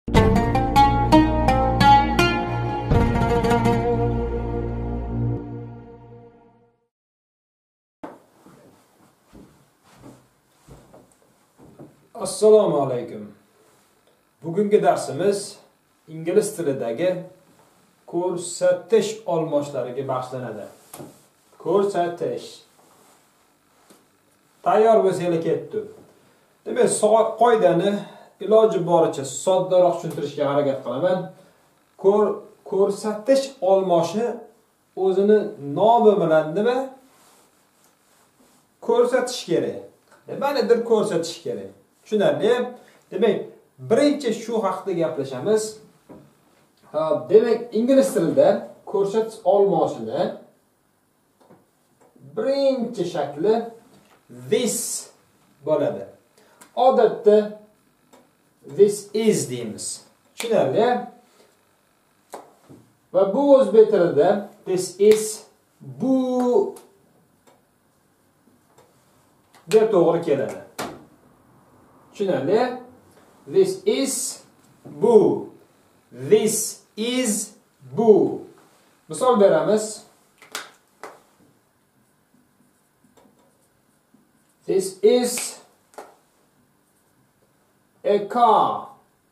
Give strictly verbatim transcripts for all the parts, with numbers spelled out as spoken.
Assalomu alaykum. Bugungi darsimiz ingliz tilidagi ko'rsatish olmoshlariga bag'ishlanadi. Ko'rsatish. Tayyor bo'lsanglar ketdi. Demak, qoidani iloji boricha soddaroq tushuntirishga harakat qilaman. Ko'r ko'rsatish olmoshi o'zini nomi bilan nima? Ko'rsatish kerak. Nimanidir ko'rsatish kerak. Tushunarli? Demak, birinchi shu haqida gaplashamiz. Demak, ingliz tilida ko'rsatish olmoshini birinchi shakli this bo'ladi. Odatda this is deymiz. Tushunarli? Va bu o'zbek tilida this is bu deb to'g'ri keladi. Tushunarli? This is bu. This is bu. Misol beramiz. This is a car.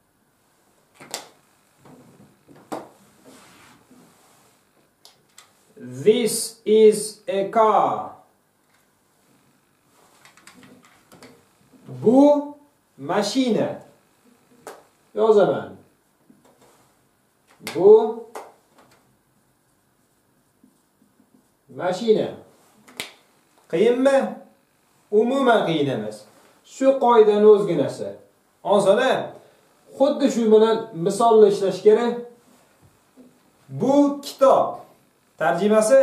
This is a car. Bu mashina. Yozaman. Bu mashina. Qiyinmi? Umuman qiyin emas. Shu qoidani o'zginasi. Osona. Xuddi shu bilan misolni ishlash kerak. Bu kitob. Tarjimasi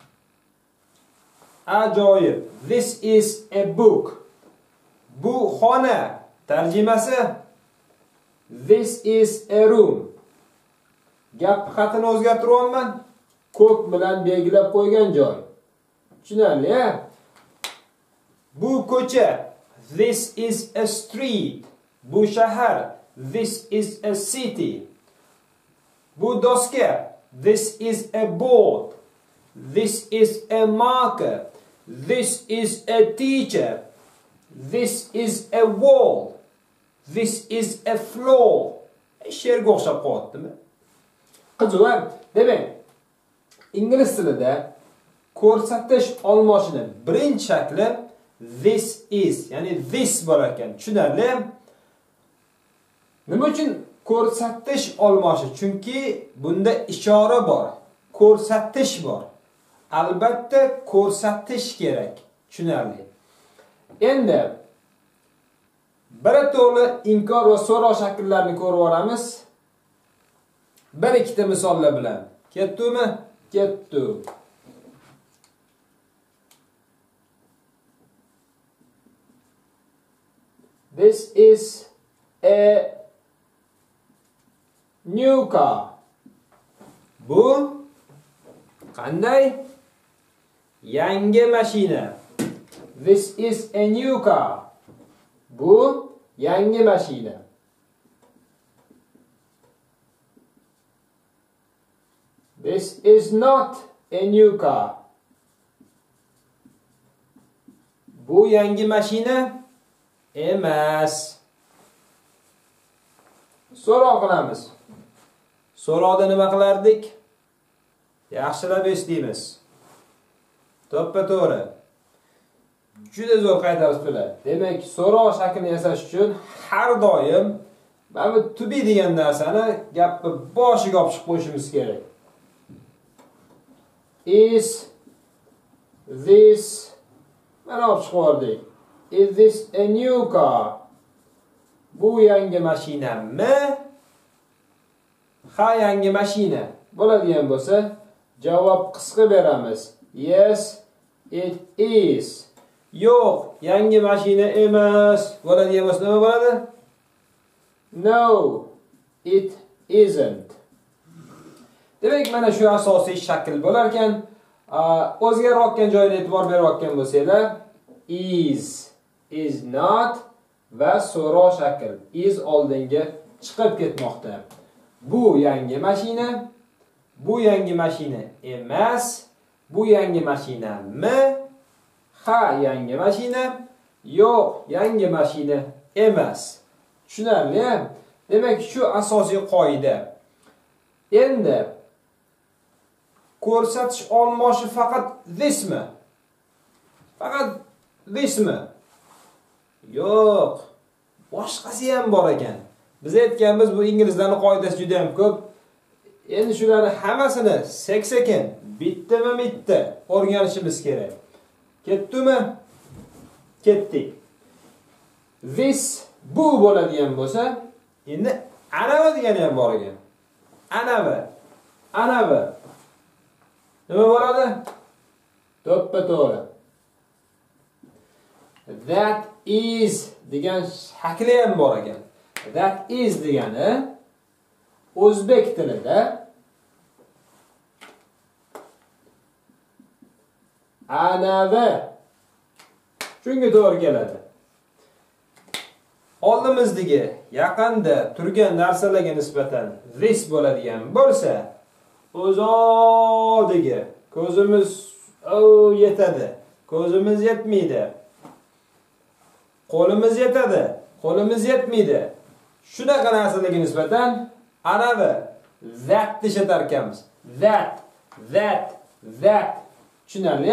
ajoyib. This is a book. Bu xona. Tarjimasi this is a room. Gap xatini o'zgartiryapman. Ko'k bilan belgilab qo'ygan joy. Tushunarli? Bu ko'cha. This is a street. Bu shahar. This is a city. Bu doska. This is a board. This is a marker. This is a teacher. This is a wall. This is a floor. She'rga o'xshab qo'yaptimi? Qiziq. Demak, ingliz tilida ko'rsatish olmoshini birinchi shakli this is, ya'ni this bo'lar ekan. Tushunarli? Nima uchun ko'rsatish olmoshi? Chunki bunda ishora bor, ko'rsatish bor. Albatta ko'rsatish kerak. Tushunarli? Endi birato'la inkor va so'roq shakllarini ko'rib olamiz. Bir ikkita misollar bilan. Ketdimi? Ketdi. This is a new car. Bu qanday? Yangi mashina. This is a new car. Bu yangi mashina. This is not a new car. Bu yangi mashina emas. So'roq qilamiz. So'roqda nima qilardik? Yaxshilab eslaymiz. To'ppa-to'g'ri. Juda zo'r qaytarib bo'ladi. Demak, so'roq shaklini yasash uchun har doim mana bu to be degan narsani gapni boshiga olib chiqib qo'yishimiz kerak. Is this mana olib chiqib oldik. Is this a new car? Bu yangi mashinami? Ha, yangi mashina. Bo'ladigan bo'lsa, javob qisqa beramiz. Yes, it is. Yo'q, yangi mashina emas. Bo'ladigan bo'lsa nima bo'ladi? No, it isn't. Demak, mana shu asosiy shakl bo'lar ekan. O'zgarayotgan joyiga e'tibor berayotgan bo'lsanglar, is, is not va so'roq shakl. Is oldinga chiqib ketmoqda. Bu yangi mashina, bu yangi mashina emas, bu yangi mashinami? Ha, yangi mashina, yo'q, yangi mashina emas. Tushunarli? Demak, shu asosiy qoida. Endi ko'rsatish olmoshi faqat thismi? Faqat thismi? Yo'q. Boshqasi ham bor ekan. Biz aytganmiz, bu inglizlarning qoidasi juda ham ko'p. Endi shularni hammasini sekin-sekin, bittama-bitta o'rganishimiz kerak. Ketdimi? Ketdik. This bu bo'ladigan bo'lsa, endi anavi degani ham bor ekan. Anavi. Anavi. Nima bo'ladi? To'ppa-to'g'ri. That is degan shakli ham bor ekan. That is degani o'zbek tilida anavi shunga to'g'ri keladi. Oldimizdagi yaqinda turgan narsalarga nisbatan this bo'ladigan bo'lsa, uzoqdagi ko'zimiz o yetadi, ko'zimiz yetmaydi. Qo'limiz yetadi, qo'limiz yetmaydi. Shunaqa narsalarga nisbatan anavi that ishlatar ekanmiz. That, that, that. Tushunarli?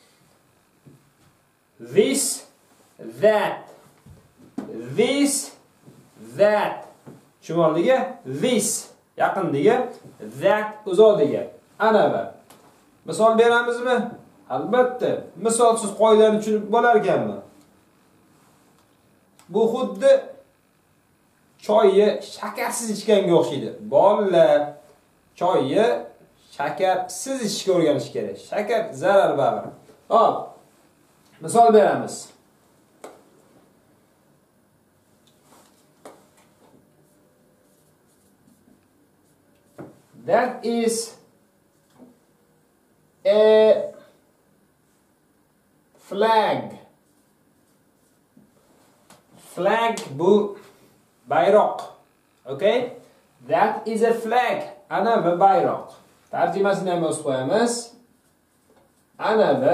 This, that. This, that. Shimoldagi this, yaqindagi, that uzoqdagi. Anavi. Misol beramizmi? Albatta, misolsiz qoidani tushunib bo'lar ekanmi? Bu xuddi choyni shakarsiz ichganga o'xshaydi. Bolalar choyni shakarsiz ichishga o'rganish kerak. Shakar zarar baribir. Hop. Misol beramiz. That is a flag. Flag bu bayroq. Okay? That is a flag. Anavi bayroq. Tarjimasini ham o'z qo'yamiz. Anavi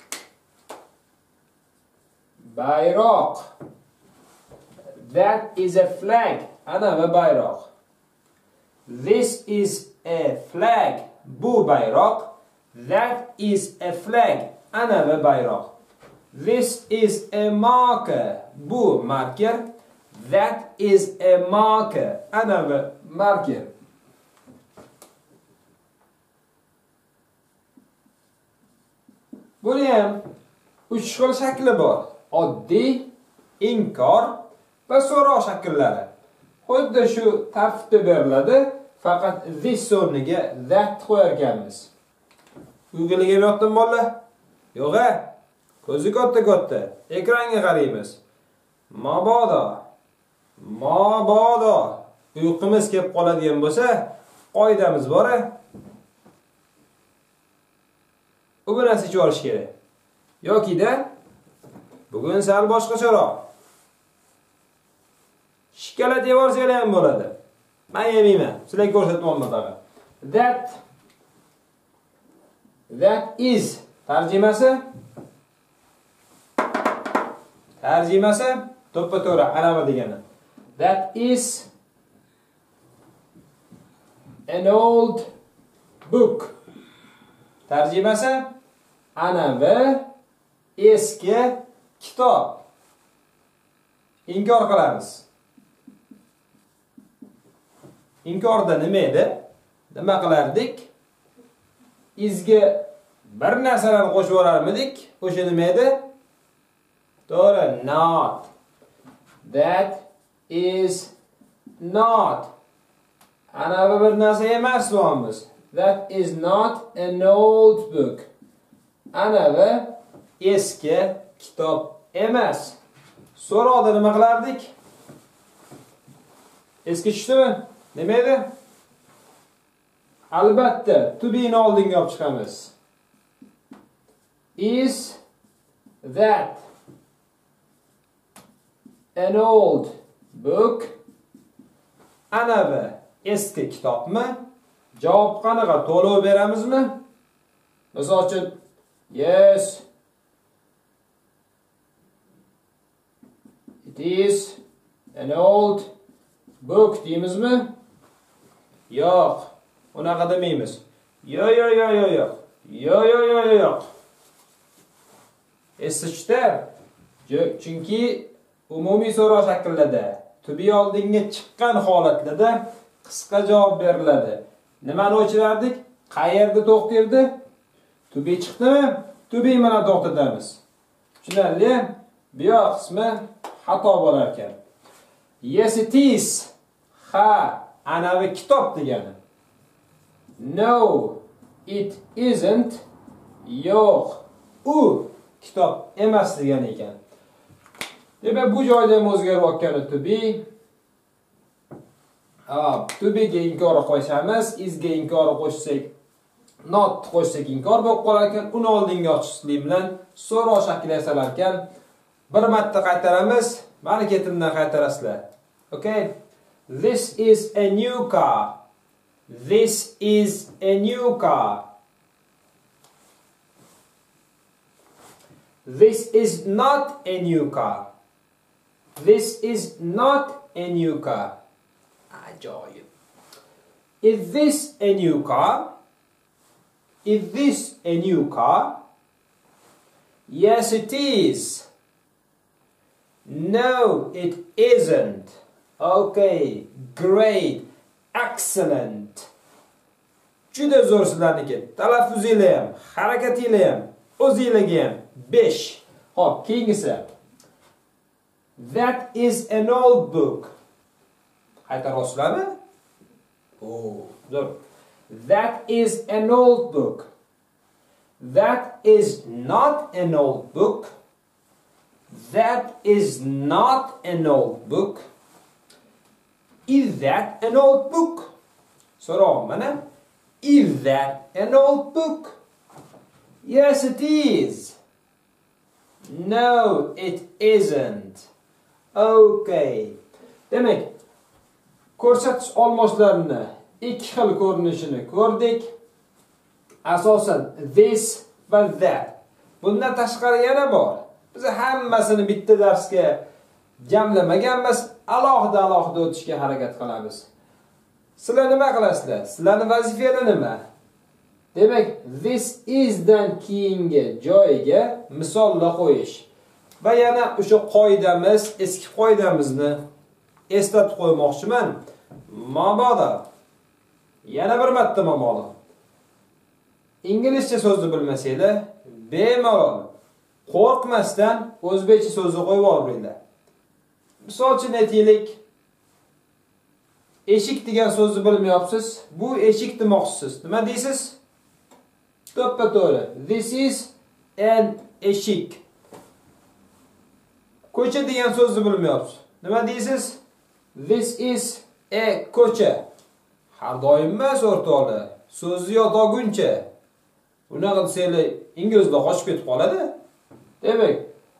bayroq. That is a flag. Anavi bayroq. This is a flag. Bu bayroq. That is a flag. Anavi bayroq. This is a marker. Bu marker. That is a marker. Anavi marker. Buni ham uch xil shakli bor. Oddiy, inkor va so'roq shakllari. Xuddi shu tartibda beriladi, faqat this o'rniga that qo'yar ekanmiz. Google'ga yo'qdimi bolalar? Yo'q-a? Ko'zi katta-katta. Ekranga qaraymiz. Mabodo. Mabodo. Uyqumiz kelib qoladigan bo'lsa, qoidamiz bor-a? U bilan ichib olish kerak. Yoki-da bugun sal boshqacharoq. Shikala devorsiz ham bo'ladi. Men yemayman. Sizlarga ko'rsatmoqman tag'in. That That is tarjimasi Tarjimasi to'ppa-to'g'ri anavi degani. That is an old book. Tarjimasi anavi eski kitob. Inkor qilamiz. Inkorda nima edi? Nima qilardik? Izga bir narsalarni qo'shib yuborarmidik? O'sha nima edi? To'g'ri, not. That is not. Anavi bir narsa emas deymiz. That is not an old book. Anavi eski kitob emas. So'roqda nima qilardik? Eski tushdimi? Nima edi? Albatta, to be ni oldinga olib chiqamiz. Is that an old book? anavi eski kitobmi? Javob qanaqa? To'lov beramizmi? Misol uchun, yes, it is an old book deymizmi? Yo'q, unaqa demaymiz. Yo yo yo yo yo'q. Yo yo yo yo yo'q. Esishda, chunki umumiy so'rov shaklida tubi oldinga chiqqan holatlarda qisqa javob beriladi. Nimani o'chirardik? Qayerda to'xtirdi? Tubi chiqdimi? Tubi bilan to'xtatamiz. Tushunarli? Bu yoq qismi xato bo'lar ekan. Yes it is. Ha, anavi kitob degani. No, it isn't. Yo'q, u kitob emas degan ekan. Demak, bu joyda ham o'zgarib o'tgani to be. Ah, to be ga inkor qo'yamiz, is ga inkor qo'shsak, not qo'shsak inkor bo'lib qolar ekan. Uni oldinga ochishlik bilan so'rov shakli yasalar ekan. Bir marta qaytaramiz, mana ketimdan qaytarasizlar. Okay? This is a new car. This is a new car. This is not a new car. This is not a new car. Ajoyib. Is this a new car? Is this a new car? Yes, it is. No, it isn't. Okay, great, excellent. Juda zo'r sizlarniki. Talaffuzinglar ham, harakatinglar ham, o'zingizlarga ham besh. Xo'p, keyingisi. That is an old book. Qaytarasizlarmi? Oh, zo'r. That is an old book. That is not an old book. That is not an old book. Is that an old book? So'rov mana. Is that an old book? Yes, it is. No, it isn't. Okay. Demak, ko'rsatish olmoshlarini ikki xil ko'rinishini ko'rdik. Asosan this va that. Bundan tashqari yana bor. Biz hammasini bitta darsga jamlamaganmiz, alohida-alohida o'tishga harakat qilamiz. Sizlar nima qilasizlar? Sizlarning vazifangiz nima? Demak, this is dan keyingi joyiga misollar qo'yish. Va yana o'sha qoidamiz, eski qoidamizni eslatib qo'ymoqchiman. Mabodo. Yana bir marta mabodo. Inglizcha so'zni bilmasanglar, bemalol qo'rqmasdan o'zbekcha so'zni qo'yib yuboringlar. Misol uchun aytaylik, eshik degan so'zni bilmayapsiz. Bu eshik demoqchisiz. Nima deysiz? To'ppa-to'g'ri. This is an eshik. Ko'cha degan so'zni bilmayapsiz. Nima deysiz? This is a ko'cha. Har doim emas o'rtoqlar. So'zni yo'qolguncha. Bunaqa desanglar, inglizlar qochib ketib qoladi. Demak,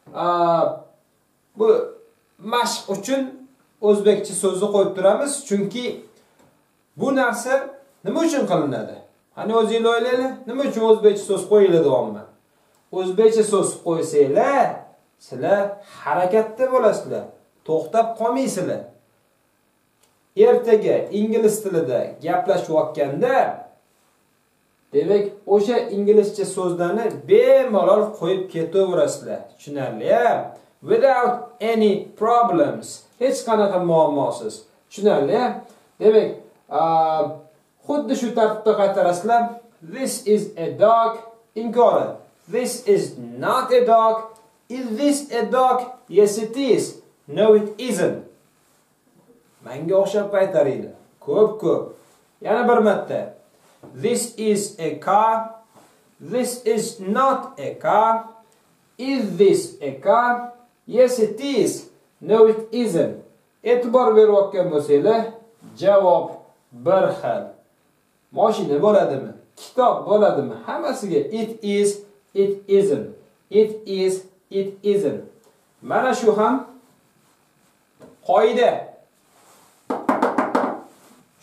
bu mashq uchun o'zbekcha so'zni qo'yib turamiz, chunki bu narsa nima uchun qilinadi? Qani o'zingizlar o'ylaylar, nima uchun o'zbekcha so'z qo'yiladi omma? O'zbekcha so'z qo'ysanglar, sizlar harakatda bo'lasizlar, to'xtab qolmaysizlar. Ertaga ingliz tilida gaplashayotganda, demak, o'sha inglizcha so'zlarni bemalol qo'yib ketaverasizlar. Tushunarli? Without any problems. Hech qanaqa muammosiz. Tushunarli? Demak, xuddi shu tartibda qaytarasizlar. This is a dog. Inkori. This is not a dog. Is this a dog? Yes, it is. No, it isn't. Menga o'xshab qaytaringlar. Ko'p-ko'p. Yana bir marta. This is a car. This is not a car. Is this a car? Yes, it is. No, it isn't. E'tibor berayotgan bo'lsanglar, javob bir xil. Mashina bo'ladimi? Kitob bo'ladimi? Hammasiga it is, it isn't. It is, it isn't. Mana shu ham qoida.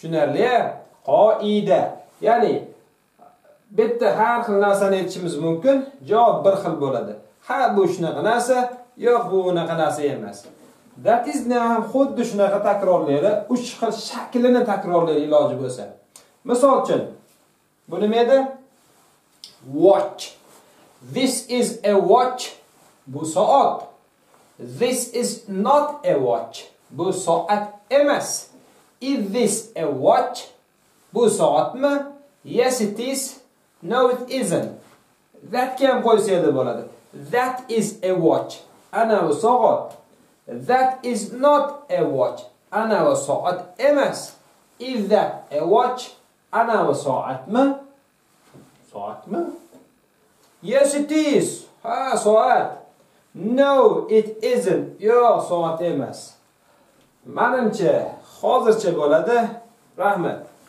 Tushunarli? Qoida. Ya'ni bitta har xil narsani aytishimiz mumkin, javob bir xil bo'ladi. Ha, bu shunaqa narsa, yo'q, bu unaqa narsa emas. That is ni ham xuddi shunaqa takrorlaydi, uch xil shaklini takrorlaydi iloji bo'lsa. Misol uchun, bu nima edi? Watch. This is a watch. Bu soat. This is not a watch. Bu soat emas. Is this a watch? Bu soatmi? Yes it is. No it isn't. That ham qo'ysaydi bo'ladi. That is a watch. Ana bu soat. That is not a watch. Ana bu soat emas. Is that a watch? Ana bu soatmi? Soatmi? Yes it is. Ha, soat. No it isn't. Yo'q, soat emas. Menimcha hozircha bo'ladi. Rahmat.